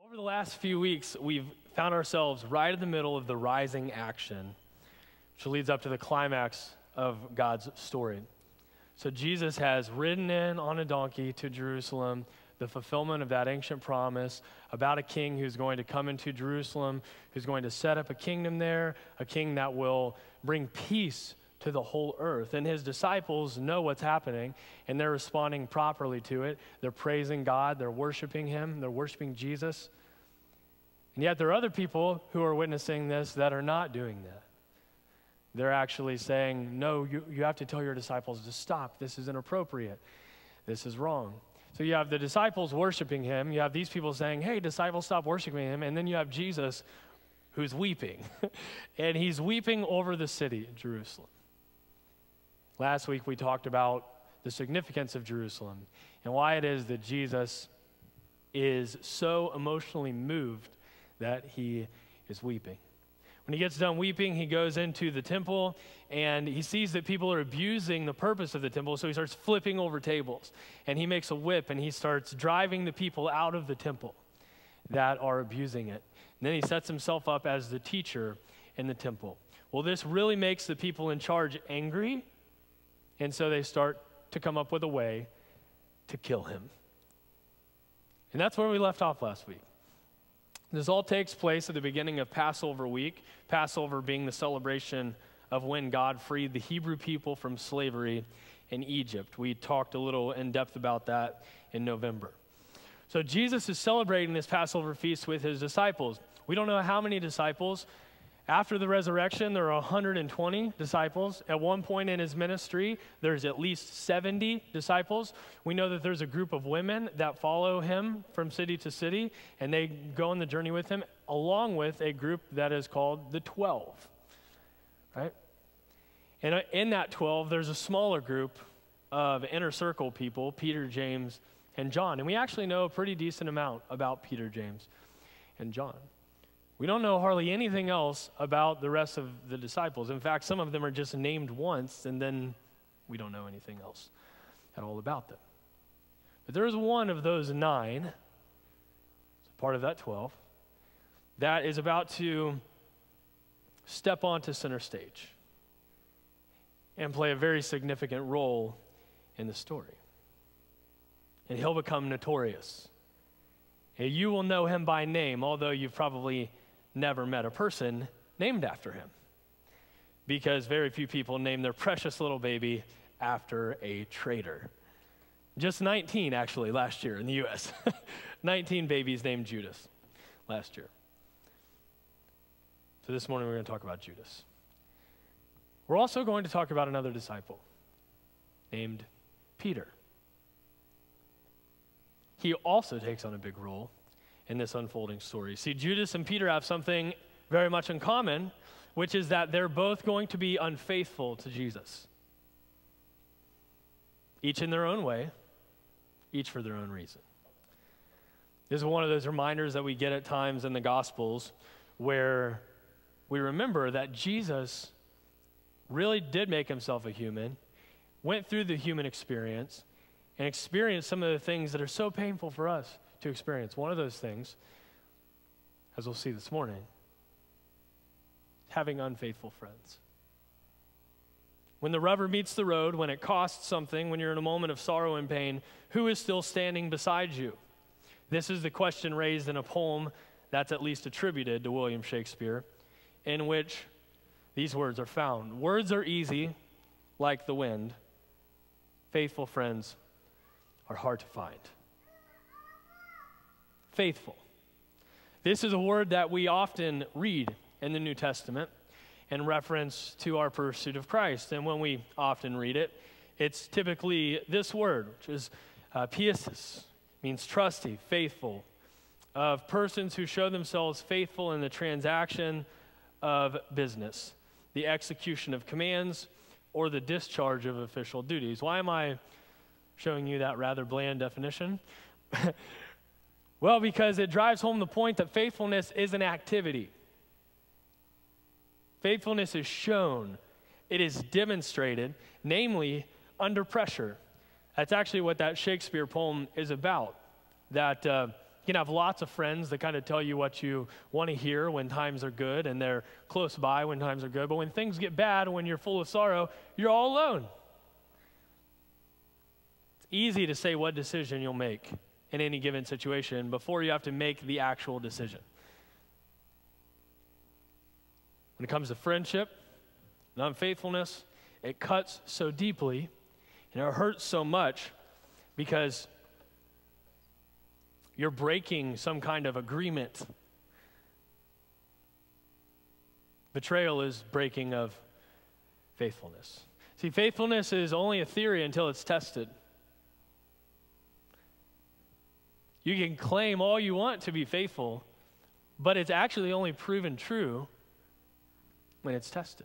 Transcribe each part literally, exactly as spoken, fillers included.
Over the last few weeks, we've found ourselves right in the middle of the rising action, which leads up to the climax of God's story. So Jesus has ridden in on a donkey to Jerusalem, the fulfillment of that ancient promise about a king who's going to come into Jerusalem, who's going to set up a kingdom there, a king that will bring peace to the whole earth. And his disciples know what's happening, and they're responding properly to it. They're praising God, they're worshiping him, they're worshiping Jesus. And yet there are other people who are witnessing this that are not doing that. They're actually saying, no, you, you have to tell your disciples to stop. This is inappropriate. This is wrong. So you have the disciples worshiping him. You have these people saying, hey, disciples, stop worshiping him. And then you have Jesus who's weeping. And he's weeping over the city, Jerusalem. Last week we talked about the significance of Jerusalem and why it is that Jesus is so emotionally moved that he is weeping. When he gets done weeping, he goes into the temple and he sees that people are abusing the purpose of the temple, so he starts flipping over tables. And he makes a whip and he starts driving the people out of the temple that are abusing it. And then he sets himself up as the teacher in the temple. Well, this really makes the people in charge angry, and so they start to come up with a way to kill him. And that's where we left off last week. This all takes place at the beginning of Passover week, Passover being the celebration of when God freed the Hebrew people from slavery in Egypt. We talked a little in depth about that in November. So Jesus is celebrating this Passover feast with his disciples. We don't know how many disciples. After the resurrection, there are one hundred twenty disciples. At one point in his ministry, there's at least seventy disciples. We know that there's a group of women that follow him from city to city, and they go on the journey with him, along with a group that is called the twelve, right? And in that twelve, there's a smaller group of inner circle people, Peter, James, and John. And we actually know a pretty decent amount about Peter, James, and John. We don't know hardly anything else about the rest of the disciples. In fact, some of them are just named once, and then we don't know anything else at all about them. But there is one of those nine, part of that twelve, that is about to step onto center stage and play a very significant role in the story. And he'll become notorious. And you will know him by name, although you've probably never met a person named after him, because very few people name their precious little baby after a traitor. Just nineteen, actually, last year in the U S nineteen babies named Judas last year. So this morning we're going to talk about Judas. We're also going to talk about another disciple named Peter. He also takes on a big role in this unfolding story. See, Judas and Peter have something very much in common, which is that they're both going to be unfaithful to Jesus. Each in their own way, each for their own reason. This is one of those reminders that we get at times in the Gospels where we remember that Jesus really did make himself a human, went through the human experience, and experienced some of the things that are so painful for us to experience. One of those things, as we'll see this morning, having unfaithful friends. When the rubber meets the road, when it costs something, when you're in a moment of sorrow and pain, who is still standing beside you? This is the question raised in a poem that's at least attributed to William Shakespeare, in which these words are found. Words are easy, like the wind. Faithful friends are hard to find. Faithful. This is a word that we often read in the New Testament in reference to our pursuit of Christ. And when we often read it, it's typically this word, which is uh, piesis, means trusty, faithful, of persons who show themselves faithful in the transaction of business, the execution of commands, or the discharge of official duties. Why am I showing you that rather bland definition? Well, because it drives home the point that faithfulness is an activity. Faithfulness is shown. It is demonstrated, namely under pressure. That's actually what that Shakespeare poem is about. That uh, You can have lots of friends that kind of tell you what you want to hear when times are good, and they're close by when times are good. But when things get bad, when you're full of sorrow, you're all alone. It's easy to say what decision you'll make in any given situation before you have to make the actual decision. When it comes to friendship and unfaithfulness, it cuts so deeply and it hurts so much because you're breaking some kind of agreement. Betrayal is breaking of faithfulness. See, faithfulness is only a theory until it's tested. You can claim all you want to be faithful, but it's actually only proven true when it's tested.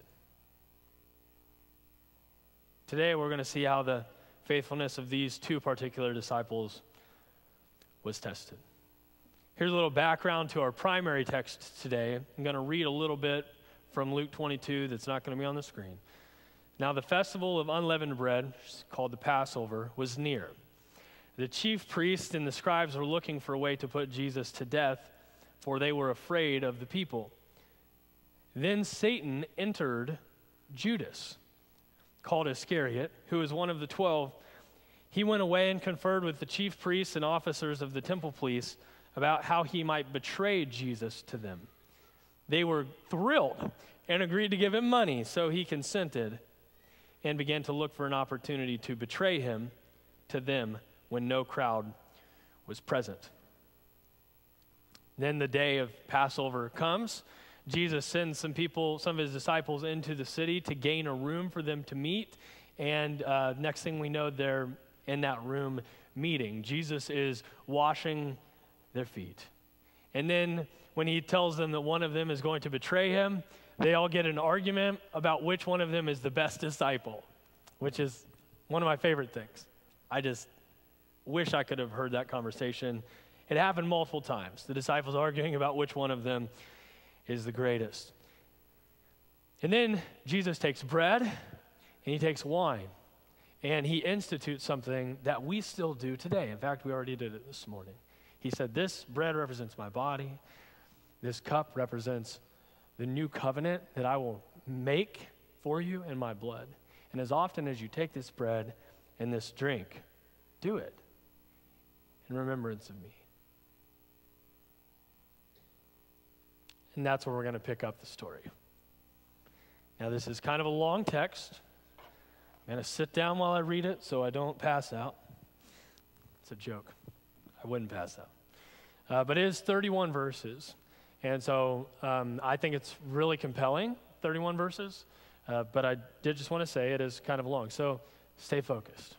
Today, we're going to see how the faithfulness of these two particular disciples was tested. Here's a little background to our primary text today. I'm going to read a little bit from Luke twenty-two that's not going to be on the screen. Now, the festival of unleavened bread, called the Passover, was near. The chief priests and the scribes were looking for a way to put Jesus to death, for they were afraid of the people. Then Satan entered Judas, called Iscariot, who was one of the twelve. He went away and conferred with the chief priests and officers of the temple police about how he might betray Jesus to them. They were thrilled and agreed to give him money, so he consented and began to look for an opportunity to betray him to them when no crowd was present. Then the day of Passover comes. Jesus sends some people, some of his disciples into the city to gain a room for them to meet. And uh, next thing we know, they're in that room meeting. Jesus is washing their feet. And then when he tells them that one of them is going to betray him, they all get an argument about which one of them is the best disciple, which is one of my favorite things. I just wish I could have heard that conversation. It happened multiple times. The disciples arguing about which one of them is the greatest. And then Jesus takes bread and he takes wine and he institutes something that we still do today. In fact, we already did it this morning. He said, "This bread represents my body. This cup represents the new covenant that I will make for you in my blood. And as often as you take this bread and this drink, do it in remembrance of me." And that's where we're going to pick up the story. Now, this is kind of a long text. I'm going to sit down while I read it so I don't pass out. It's a joke. I wouldn't pass out. Uh, but it is thirty-one verses. And so um, I think it's really compelling, thirty-one verses. Uh, but I did just want to say it is kind of long. So stay focused.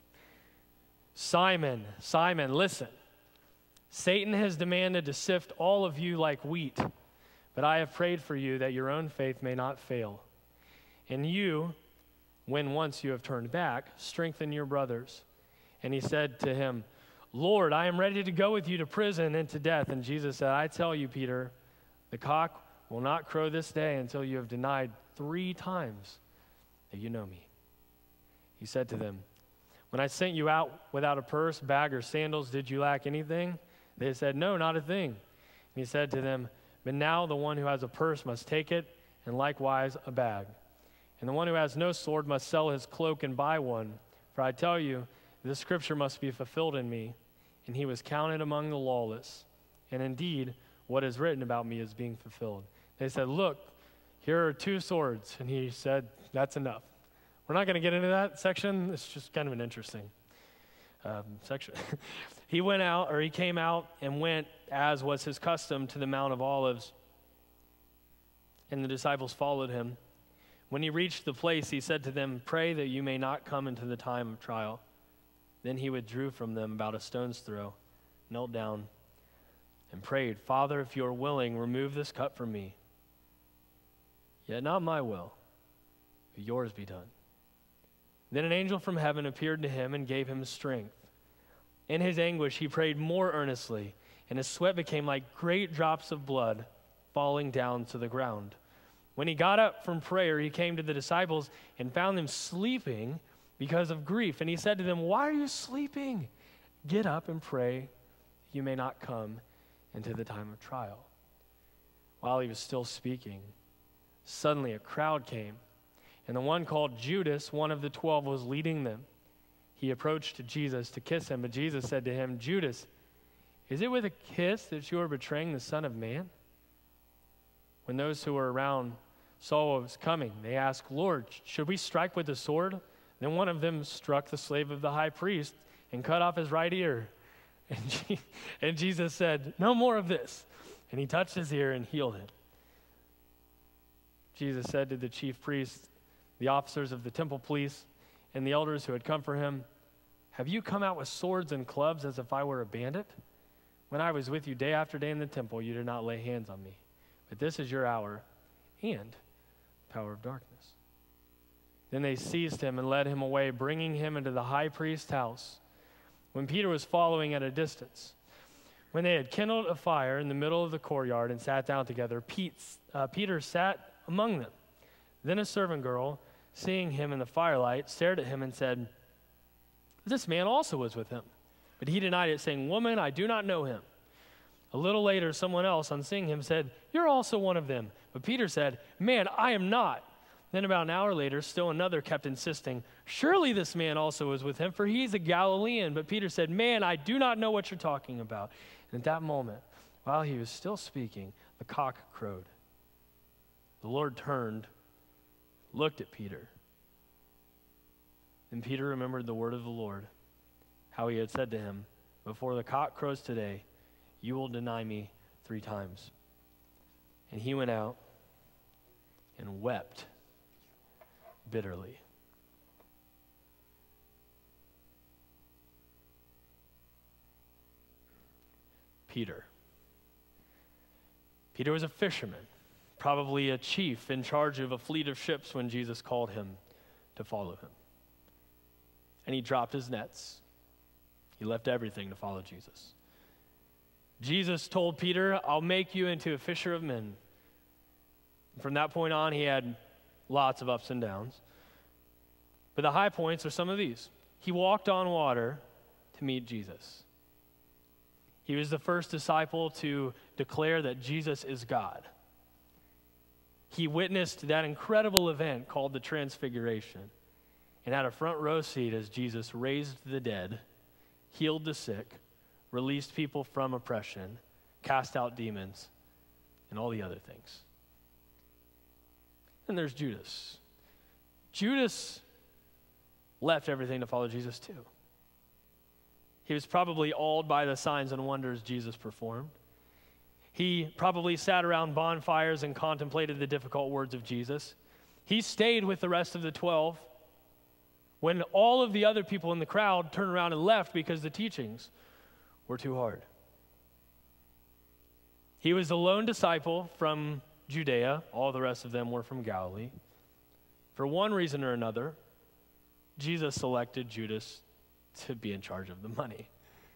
Simon, Simon, listen. Satan has demanded to sift all of you like wheat. But I have prayed for you that your own faith may not fail. And you, when once you have turned back, strengthen your brothers. And he said to him, "Lord, I am ready to go with you to prison and to death." And Jesus said, "I tell you, Peter, the cock will not crow this day until you have denied three times that you know me." He said to them, "When I sent you out without a purse, bag, or sandals, did you lack anything?" They said, "No, not a thing." And he said to them, "But now the one who has a purse must take it, and likewise a bag. And the one who has no sword must sell his cloak and buy one. For I tell you, this scripture must be fulfilled in me." And he was counted among the lawless. And indeed, what is written about me is being fulfilled. They said, "Look, here are two swords." And he said, "That's enough." We're not going to get into that section. It's just kind of an interesting um, section. He went out, or he came out and went, as was his custom, to the Mount of Olives. And the disciples followed him. When he reached the place, he said to them, "Pray that you may not come into the time of trial." Then he withdrew from them about a stone's throw, knelt down, and prayed, "Father, if you are willing, remove this cup from me. Yet not my will, but yours be done." Then an angel from heaven appeared to him and gave him strength. In his anguish, he prayed more earnestly, and his sweat became like great drops of blood falling down to the ground. When he got up from prayer, he came to the disciples and found them sleeping because of grief. And he said to them, "Why are you sleeping? Get up and pray, you may not come and to the time of trial. While he was still speaking, suddenly a crowd came, and the one called Judas, one of the twelve, was leading them. He approached Jesus to kiss him, but Jesus said to him, Judas, is it with a kiss that you are betraying the Son of Man? When those who were around saw what was coming, they asked, Lord, should we strike with the sword? Then one of them struck the slave of the high priest and cut off his right ear. And, Je- and Jesus said, no more of this. And he touched his ear and healed him. Jesus said to the chief priests, the officers of the temple police, and the elders who had come for him, have you come out with swords and clubs as if I were a bandit? When I was with you day after day in the temple, you did not lay hands on me. But this is your hour and power of darkness. Then they seized him and led him away, bringing him into the high priest's house, when Peter was following at a distance. When they had kindled a fire in the middle of the courtyard and sat down together, Pete, uh, Peter sat among them. Then a servant girl, seeing him in the firelight, stared at him and said, this man also was with him. But he denied it, saying, woman, I do not know him. A little later, someone else, on seeing him, said, you're also one of them. But Peter said, man, I am not. Then about an hour later, still another kept insisting, surely this man also was with him, for he's a Galilean. But Peter said, man, I do not know what you're talking about. And at that moment, while he was still speaking, the cock crowed. The Lord turned, looked at Peter. Then Peter remembered the word of the Lord, how he had said to him, before the cock crows today, you will deny me three times. And he went out and wept bitterly. Peter. Peter was a fisherman, probably a chief in charge of a fleet of ships when Jesus called him to follow him. And he dropped his nets. He left everything to follow Jesus. Jesus told Peter, I'll make you into a fisher of men. And from that point on, he had lots of ups and downs. But the high points are some of these. He walked on water to meet Jesus. He was the first disciple to declare that Jesus is God. He witnessed that incredible event called the Transfiguration and had a front row seat as Jesus raised the dead, healed the sick, released people from oppression, cast out demons, and all the other things. And there's Judas. Judas left everything to follow Jesus too. He was probably awed by the signs and wonders Jesus performed. He probably sat around bonfires and contemplated the difficult words of Jesus. He stayed with the rest of the twelve when all of the other people in the crowd turned around and left because the teachings were too hard. He was the lone disciple from Judea. All the rest of them were from Galilee. For one reason or another, Jesus selected Judas to be in charge of the money.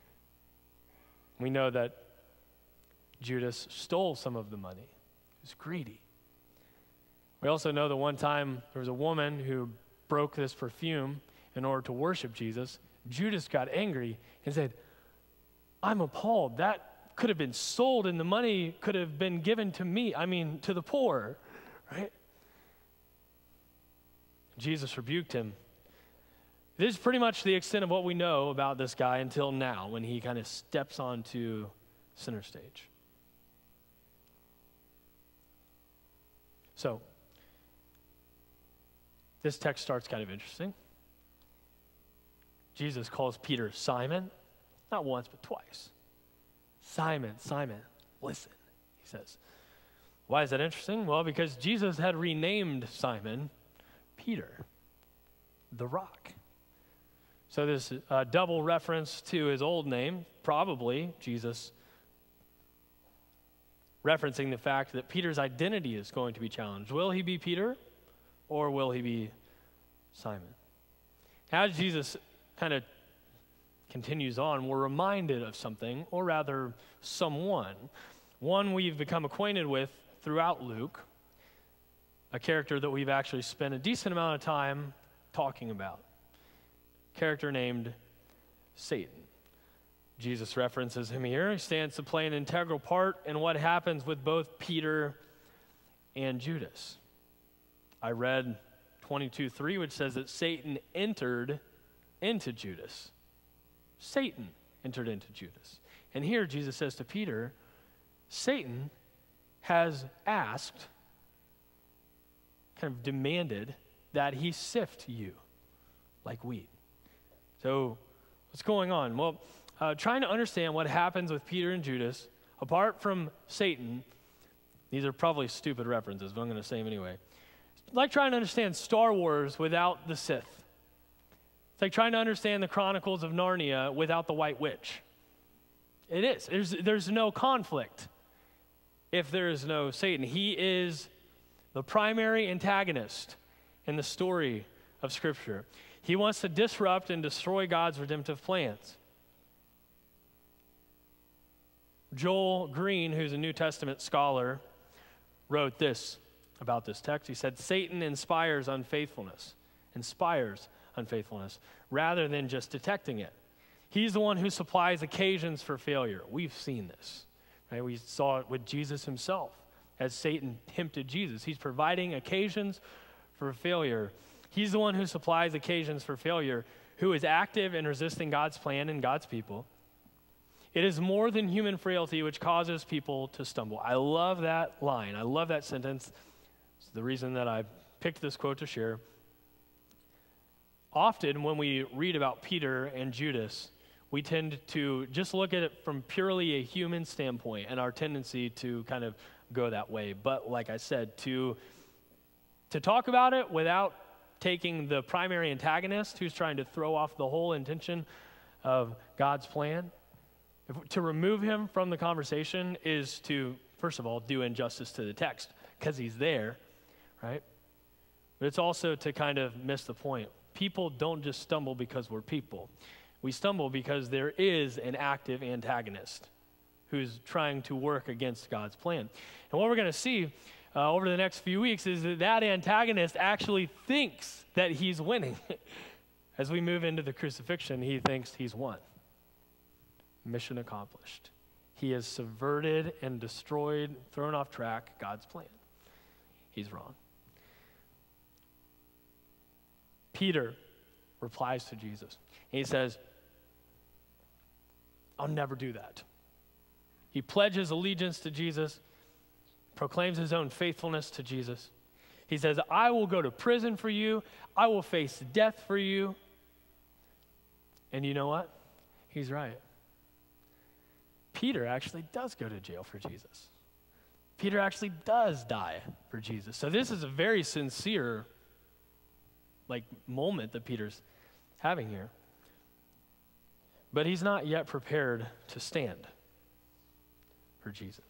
We know that Judas stole some of the money. He was greedy. We also know that one time there was a woman who broke this perfume in order to worship Jesus. Judas got angry and said, I'm appalled. That could have been sold and the money could have been given to me, I mean, to the poor, right? Jesus rebuked him. This is pretty much the extent of what we know about this guy until now, when he kind of steps onto center stage. So, this text starts kind of interesting. Jesus calls Peter Simon, not once, but twice. Simon, Simon, listen, he says. Why is that interesting? Well, because Jesus had renamed Simon Peter, the rock. So this uh, double reference to his old name, probably Jesus referencing the fact that Peter's identity is going to be challenged. Will he be Peter or will he be Simon? As Jesus kind of continues on, we're reminded of something, or rather someone, one we've become acquainted with throughout Luke, a character that we've actually spent a decent amount of time talking about. Character named Satan. Jesus references him here. He stands to play an integral part in what happens with both Peter and Judas. I read twenty-two three, which says that Satan entered into Judas. Satan entered into Judas. And here Jesus says to Peter, Satan has asked, kind of demanded, that he sift you like wheat. So what's going on? Well, uh, trying to understand what happens with Peter and Judas, apart from Satan, these are probably stupid references, but I'm going to say them anyway. It's like trying to understand Star Wars without the Sith. It's like trying to understand the Chronicles of Narnia without the White Witch. It is. There's, there's no conflict if there is no Satan. He is the primary antagonist in the story of Scripture. He wants to disrupt and destroy God's redemptive plans. Joel Green, who's a New Testament scholar, wrote this about this text. He said, Satan inspires unfaithfulness, inspires unfaithfulness, rather than just detecting it. He's the one who supplies occasions for failure. We've seen this, right? We saw it with Jesus himself as Satan tempted Jesus. He's providing occasions for failure. He's the one who supplies occasions for failure, who is active in resisting God's plan and God's people. It is more than human frailty which causes people to stumble. I love that line. I love that sentence. It's the reason that I picked this quote to share. Often when we read about Peter and Judas, we tend to just look at it from purely a human standpoint and our tendency to kind of go that way. But like I said, to, to talk about it without taking the primary antagonist who's trying to throw off the whole intention of God's plan, if, to remove him from the conversation is to, first of all, do injustice to the text because he's there, right? But it's also to kind of miss the point. People don't just stumble because we're people. We stumble because there is an active antagonist who's trying to work against God's plan. And what we're going to see uh, over the next few weeks is that that antagonist actually thinks that he's winning. As we move into the crucifixion, he thinks he's won. Mission accomplished. He has subverted and destroyed, thrown off track God's plan. He's wrong. Peter replies to Jesus. And he says, I'll never do that. He pledges allegiance to Jesus, proclaims his own faithfulness to Jesus. He says, I will go to prison for you. I will face death for you. And you know what? He's right. Peter actually does go to jail for Jesus. Peter actually does die for Jesus. So this is a very sincere like moment that Peter's having here. But he's not yet prepared to stand for Jesus.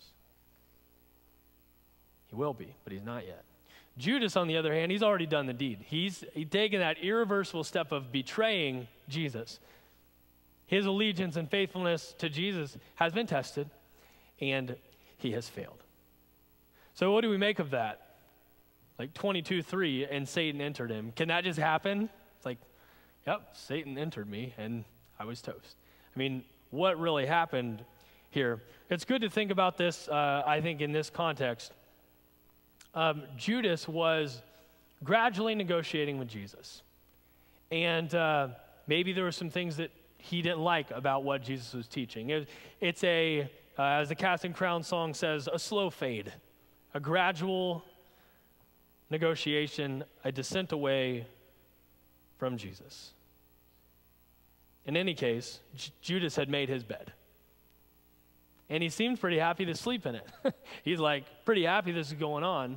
He will be, but he's not yet. Judas, on the other hand, he's already done the deed. He's, he's taken that irreversible step of betraying Jesus. His allegiance and faithfulness to Jesus has been tested, and he has failed. So what do we make of that? Like twenty-two three, and Satan entered him. Can that just happen? It's like, yep, Satan entered me, and I was toast. I mean, what really happened here? It's good to think about this, uh, I think, in this context. Um, Judas was gradually negotiating with Jesus. And uh, maybe there were some things that he didn't like about what Jesus was teaching. It, it's a, uh, as the Casting Crown song says, a slow fade, a gradual negotiation, a descent away from Jesus. In any case, J- Judas had made his bed. And he seemed pretty happy to sleep in it. He's like, pretty happy this is going on.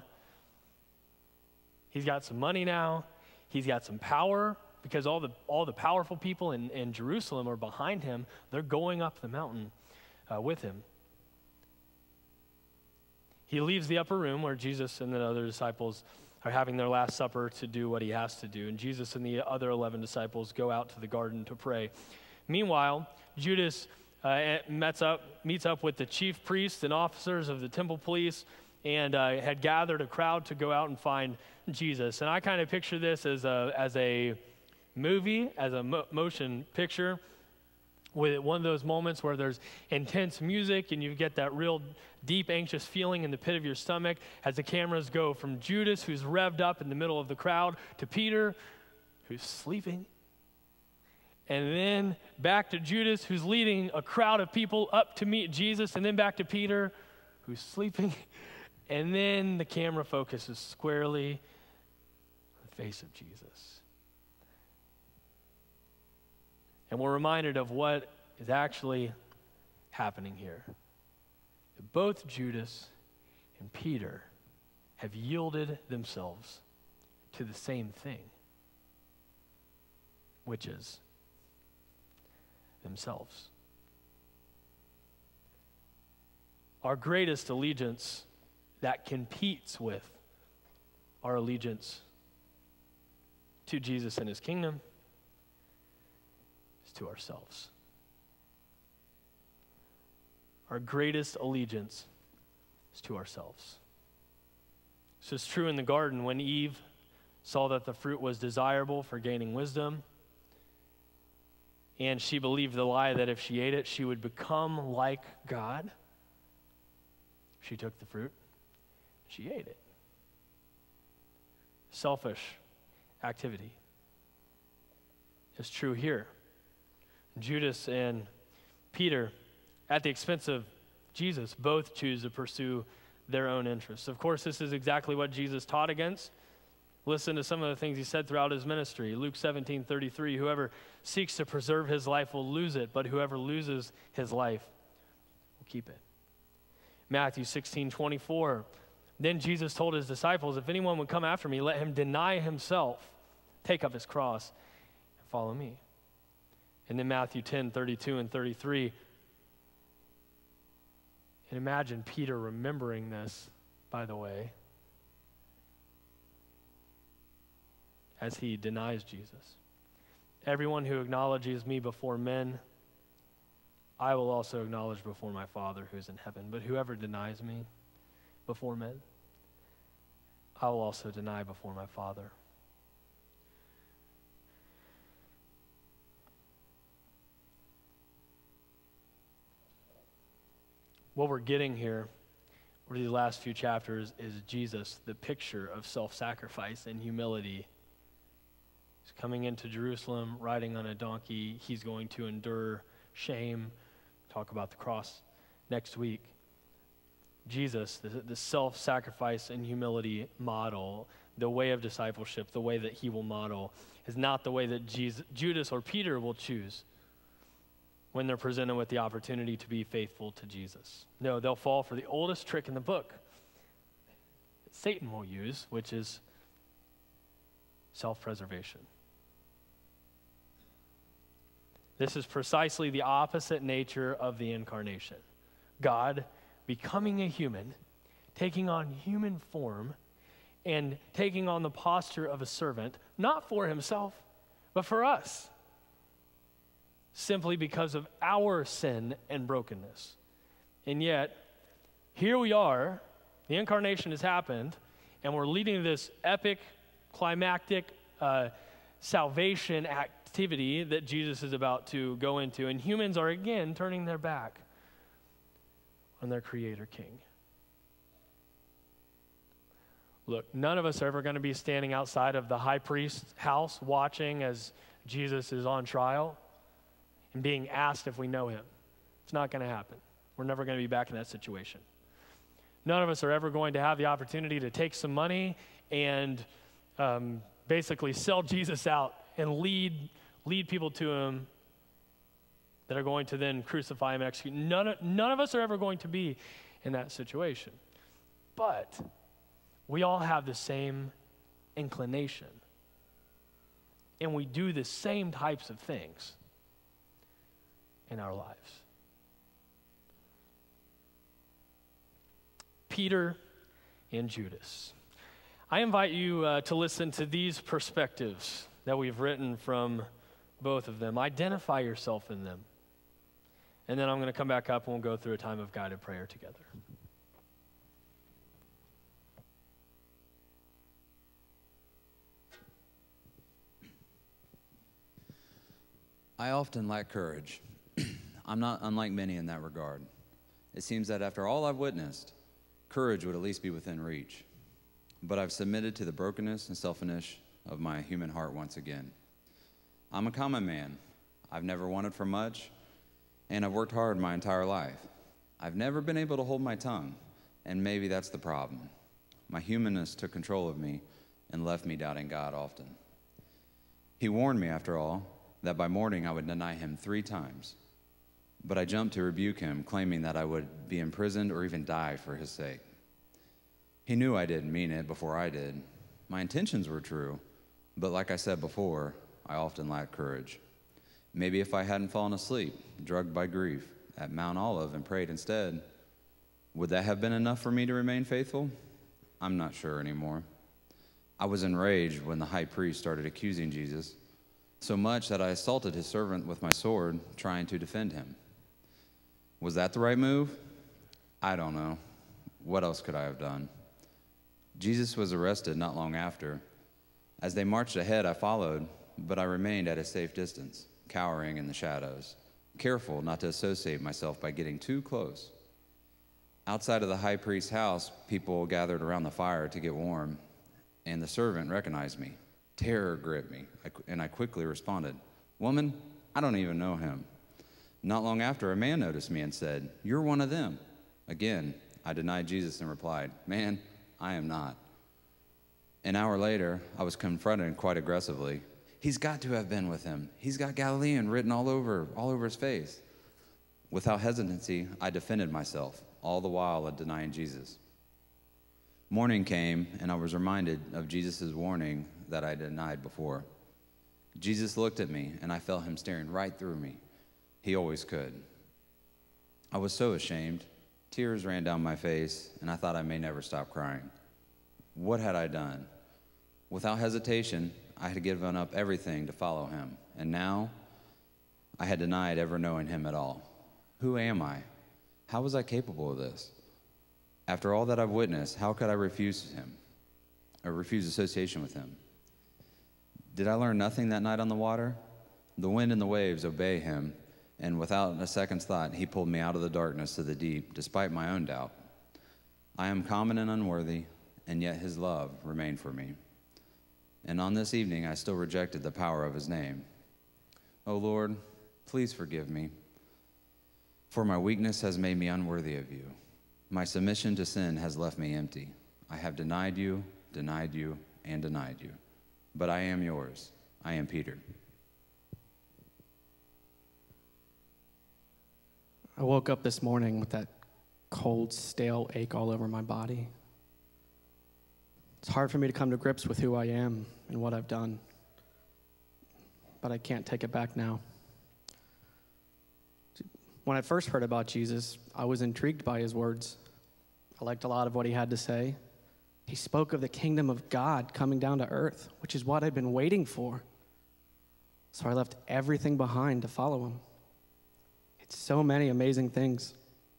He's got some money now. He's got some power because all the all the powerful people in, in Jerusalem are behind him. They're going up the mountain uh, with him. He leaves the upper room where Jesus and the other disciples are having their last supper to do what he has to do. And Jesus and the other eleven disciples go out to the garden to pray. Meanwhile, Judas uh, meets up, meets up with the chief priests and officers of the temple police and uh, had gathered a crowd to go out and find Jesus. And I kind of picture this as a, as a movie, as a mo- motion picture with one of those moments where there's intense music and you get that real deep, anxious feeling in the pit of your stomach as the cameras go from Judas, who's revved up in the middle of the crowd, to Peter, who's sleeping. And then back to Judas, who's leading a crowd of people up to meet Jesus, and then back to Peter, who's sleeping. And then the camera focuses squarely on the face of Jesus. And we're reminded of what is actually happening here. That both Judas and Peter have yielded themselves to the same thing, which is themselves. Our greatest allegiance that competes with our allegiance to Jesus and his kingdom to ourselves. Our greatest allegiance is to ourselves. This is true in the garden when Eve saw that the fruit was desirable for gaining wisdom, and she believed the lie that if she ate it, she would become like God. She took the fruit, she ate it. Selfish activity is true here. Judas and Peter, at the expense of Jesus, both choose to pursue their own interests. Of course, this is exactly what Jesus taught against. Listen to some of the things he said throughout his ministry. Luke seventeen thirty-three, whoever seeks to preserve his life will lose it, but whoever loses his life will keep it. Matthew sixteen twenty-four, then Jesus told his disciples, if anyone would come after me, let him deny himself, take up his cross, and follow me. And then Matthew ten thirty-two and thirty-three. And imagine Peter remembering this, by the way, as he denies Jesus. Everyone who acknowledges me before men, I will also acknowledge before my Father who is in heaven. But whoever denies me before men, I will also deny before my Father. What we're getting here over these last few chapters is Jesus, the picture of self-sacrifice and humility. He's coming into Jerusalem, riding on a donkey. He's going to endure shame. Talk about the cross next week. Jesus, the, the self-sacrifice and humility model, the way of discipleship, the way that he will model, is not the way that Jesus, Judas or Peter will choose when they're presented with the opportunity to be faithful to Jesus. No, they'll fall for the oldest trick in the book that Satan will use, which is self-preservation. This is precisely the opposite nature of the incarnation. God becoming a human, taking on human form, and taking on the posture of a servant, not for himself, but for us, simply because of our sin and brokenness. And yet, here we are, the incarnation has happened, and we're leading to this epic, climactic uh, salvation activity that Jesus is about to go into, and humans are again turning their back on their Creator King. Look, none of us are ever going to be standing outside of the high priest's house watching as Jesus is on trial and being asked if we know him. It's not going to happen. We're never going to be back in that situation. None of us are ever going to have the opportunity to take some money and um, basically sell Jesus out and lead, lead people to him that are going to then crucify him and execute. None of, none of us are ever going to be in that situation. But we all have the same inclination. And we do the same types of things in our lives. Peter and Judas. I invite you uh, to listen to these perspectives that we've written from both of them. Identify yourself in them. And then I'm going to come back up and we'll go through a time of guided prayer together. I often lack courage. I'm not unlike many in that regard. It seems that after all I've witnessed, courage would at least be within reach. But I've submitted to the brokenness and selfishness of my human heart once again. I'm a common man. I've never wanted for much, and I've worked hard my entire life. I've never been able to hold my tongue, and maybe that's the problem. My humanness took control of me and left me doubting God often. He warned me, after all, that by morning I would deny him three times. But I jumped to rebuke him, claiming that I would be imprisoned or even die for his sake. He knew I didn't mean it before I did. My intentions were true, but like I said before, I often lacked courage. Maybe if I hadn't fallen asleep, drugged by grief, at Mount Olive and prayed instead, would that have been enough for me to remain faithful? I'm not sure anymore. I was enraged when the high priest started accusing Jesus, so much that I assaulted his servant with my sword, trying to defend him. Was that the right move? I don't know. What else could I have done? Jesus was arrested not long after. As they marched ahead, I followed, but I remained at a safe distance, cowering in the shadows, careful not to associate myself by getting too close. Outside of the high priest's house, people gathered around the fire to get warm, and the servant recognized me. Terror gripped me, and I quickly responded, "Woman, I don't even know him." Not long after, a man noticed me and said, "You're one of them." Again, I denied Jesus and replied, "Man, I am not." An hour later, I was confronted quite aggressively. "He's got to have been with him. He's got Galilean written all over, all over his face." Without hesitancy, I defended myself, all the while denying Jesus. Morning came, and I was reminded of Jesus' warning that I denied before. Jesus looked at me, and I felt him staring right through me. He always could. I was so ashamed. Tears ran down my face, and I thought I may never stop crying. What had I done? Without hesitation, I had given up everything to follow him, and now I had denied ever knowing him at all. Who am I? How was I capable of this? After all that I've witnessed, how could I refuse him, or refuse association with him? Did I learn nothing that night on the water? The wind and the waves obey him, and without a second's thought, he pulled me out of the darkness to the deep, despite my own doubt. I am common and unworthy, and yet his love remained for me. And on this evening, I still rejected the power of his name. Oh Lord, please forgive me, for my weakness has made me unworthy of you. My submission to sin has left me empty. I have denied you, denied you, and denied you. But I am yours. I am Peter. I woke up this morning with that cold, stale ache all over my body. It's hard for me to come to grips with who I am and what I've done, but I can't take it back now. When I first heard about Jesus, I was intrigued by his words. I liked a lot of what he had to say. He spoke of the kingdom of God coming down to earth, which is what I'd been waiting for. So I left everything behind to follow him. It's so many amazing things.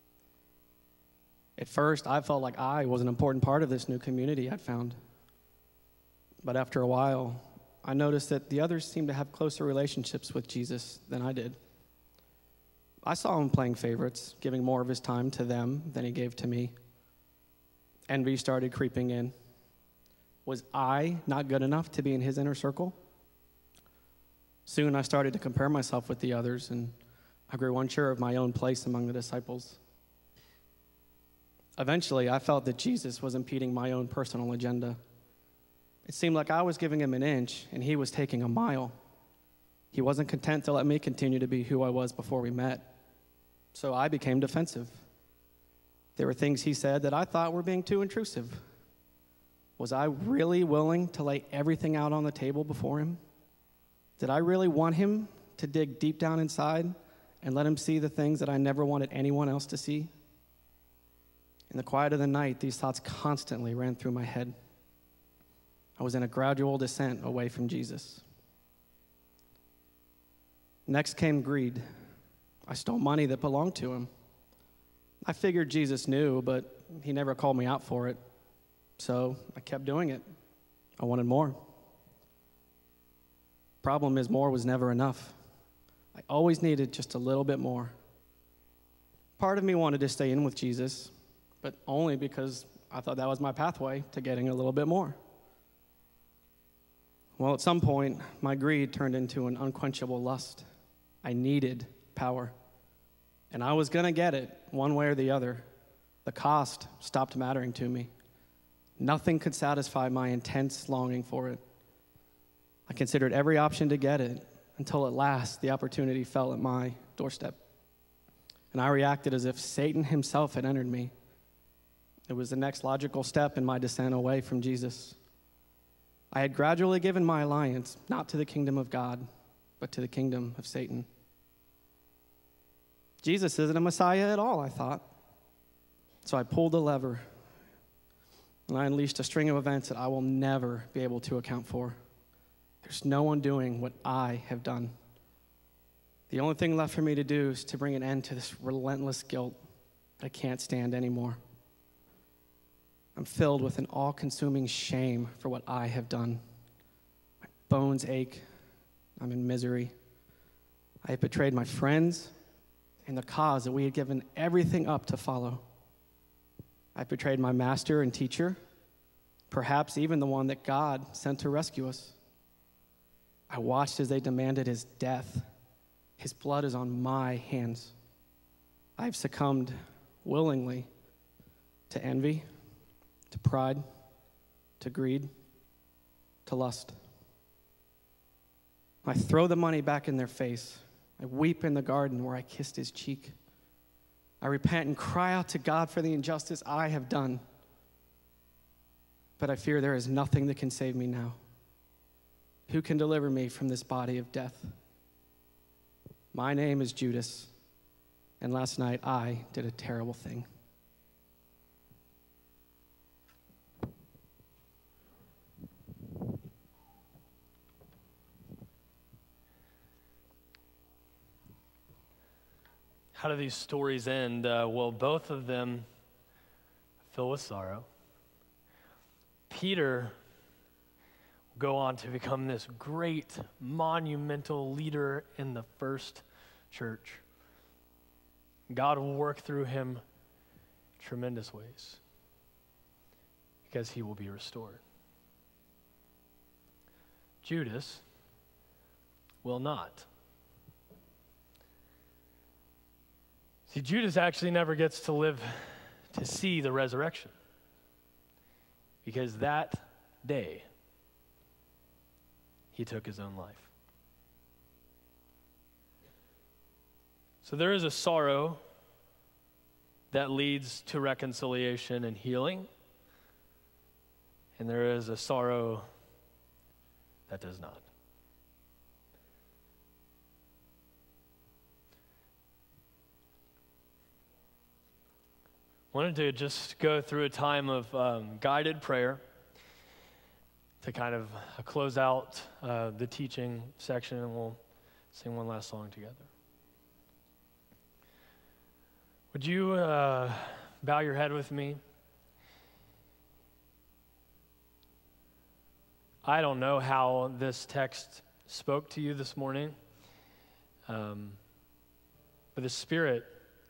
At first, I felt like I was an important part of this new community I'd found. But after a while, I noticed that the others seemed to have closer relationships with Jesus than I did. I saw him playing favorites, giving more of his time to them than he gave to me. Envy started creeping in. Was I not good enough to be in his inner circle? Soon I started to compare myself with the others, and I grew unsure of my own place among the disciples. Eventually, I felt that Jesus was impeding my own personal agenda. It seemed like I was giving him an inch, and he was taking a mile. He wasn't content to let me continue to be who I was before we met, so I became defensive. There were things he said that I thought were being too intrusive. Was I really willing to lay everything out on the table before him? Did I really want him to dig deep down inside and let him see the things that I never wanted anyone else to see? In the quiet of the night, these thoughts constantly ran through my head. I was in a gradual descent away from Jesus. Next came greed. I stole money that belonged to him. I figured Jesus knew, but he never called me out for it. So I kept doing it. I wanted more. Problem is, more was never enough. I always needed just a little bit more. Part of me wanted to stay in with Jesus, but only because I thought that was my pathway to getting a little bit more. Well, at some point, my greed turned into an unquenchable lust. I needed power, and I was going to get it one way or the other. The cost stopped mattering to me. Nothing could satisfy my intense longing for it. I considered every option to get it until at last the opportunity fell at my doorstep. And I reacted as if Satan himself had entered me. It was the next logical step in my descent away from Jesus. I had gradually given my alliance not to the kingdom of God, but to the kingdom of Satan. Jesus isn't a Messiah at all, I thought. So I pulled the lever, and I unleashed a string of events that I will never be able to account for. There's no one doing what I have done. The only thing left for me to do is to bring an end to this relentless guilt that I can't stand anymore. I'm filled with an all-consuming shame for what I have done. My bones ache. I'm in misery. I have betrayed my friends and the cause that we had given everything up to follow. I betrayed my master and teacher, perhaps even the one that God sent to rescue us. I watched as they demanded his death. His blood is on my hands. I've succumbed willingly to envy, to pride, to greed, to lust. I throw the money back in their face. I weep in the garden where I kissed his cheek. I repent and cry out to God for the injustice I have done. But I fear there is nothing that can save me now. Who can deliver me from this body of death? My name is Judas, and last night I did a terrible thing. How do these stories end? Uh, well, both of them fill with sorrow. Peter will go on to become this great, monumental leader in the first church. God will work through him in tremendous ways because he will be restored. Judas will not. See, Judas actually never gets to live to see the resurrection because that day he took his own life. So there is a sorrow that leads to reconciliation and healing, and there is a sorrow that does not. Wanted to just go through a time of um, guided prayer to kind of close out uh, the teaching section, and we'll sing one last song together. Would you uh, bow your head with me? I don't know how this text spoke to you this morning, um, but the Spirit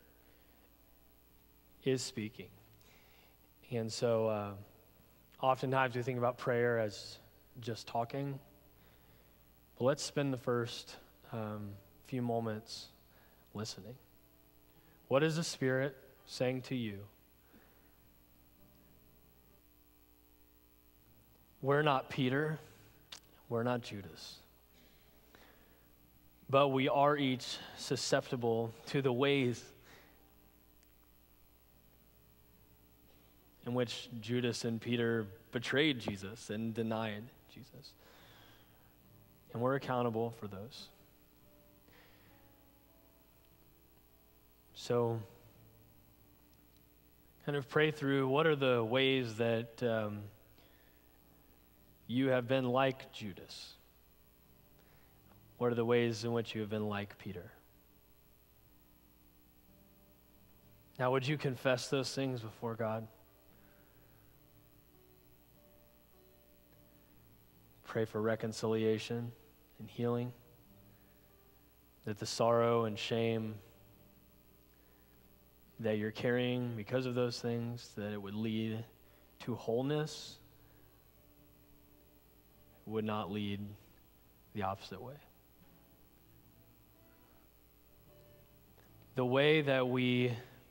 is speaking. And so uh, oftentimes we think about prayer as just talking, but let's spend the first um, few moments listening. What is the Spirit saying to you? We're not Peter, we're not Judas, but we are each susceptible to the ways in which Judas and Peter betrayed Jesus and denied Jesus. And we're accountable for those. So, kind of pray through what are the ways that um, you have been like Judas? What are the ways in which you have been like Peter? Now, would you confess those things before God? Pray for reconciliation and healing, that the sorrow and shame that you're carrying because of those things, that it would lead to wholeness, would not lead the opposite way. The way that we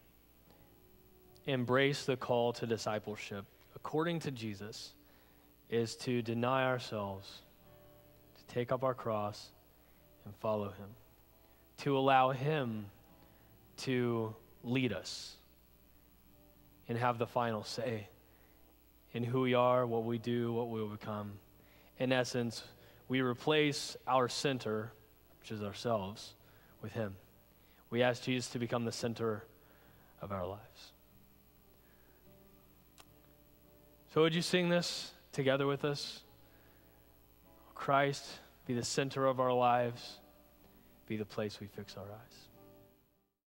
embrace the call to discipleship, according to Jesus, is to deny ourselves, to take up our cross and follow him, to allow him to lead us and have the final say in who we are, what we do, what we will become. In essence, we replace our center, which is ourselves, with him. We ask Jesus to become the center of our lives. So would you sing this together with us? Christ, be the center of our lives, be the place we fix our eyes.